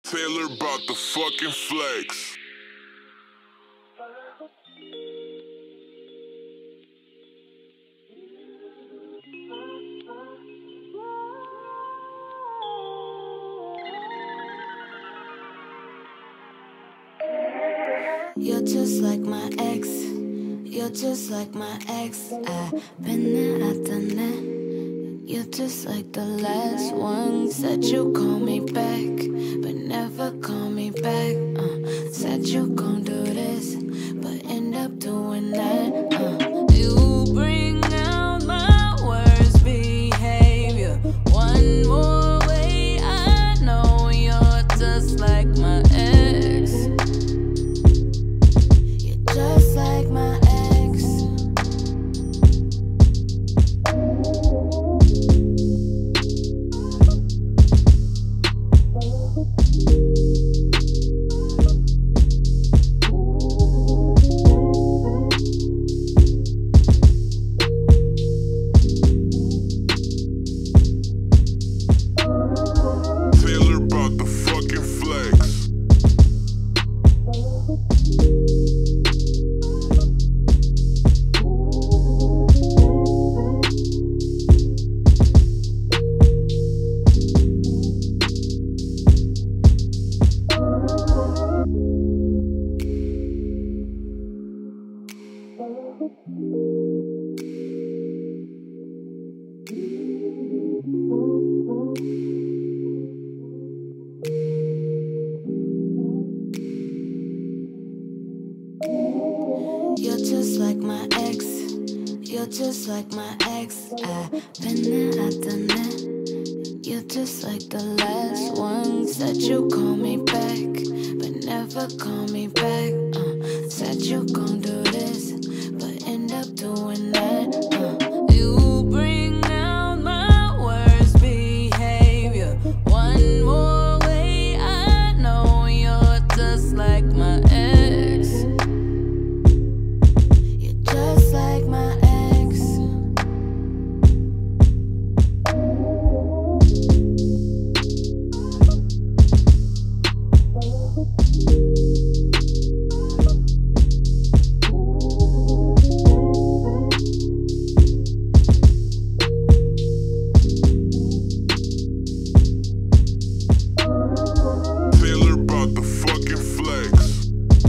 Taylor about the fucking flex. You're just like my ex. You're just like my ex. I've been there, I've done that. You're just like the last one. Said you call me back, but never call me back. Said you gon' do this, but end up doing that. You bring out my worst behavior. One more way, I know you're just like my ex. You're just like my ex. Taylor about the fucking flex. You're just like my ex. You're just like my ex. I've been there, I've done that. You're just like the last one. Said you call me back, but never call me back. Said you gon' do this, but end up doing that. You bring out my worst behavior. One more way, I know you're just like my ex. You're just like my ex. Taylor about the fucking flex.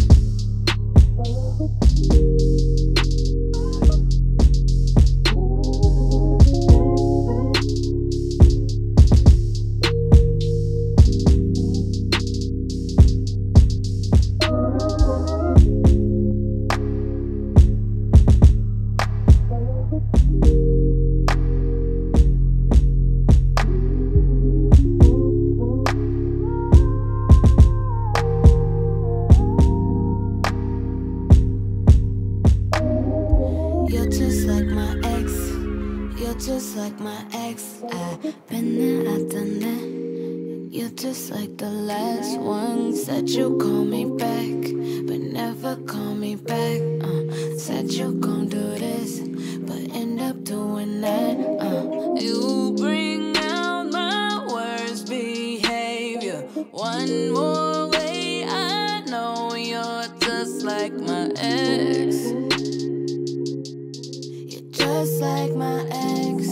You're just like my ex. You're just like my ex. I've been there, I've done that. You're just like the last one. Said you call me back, but never call me back. Said you gon' do this, but end up doing that. You bring out my worst behavior. One more way, I know you're just like my ex. You're just like my ex.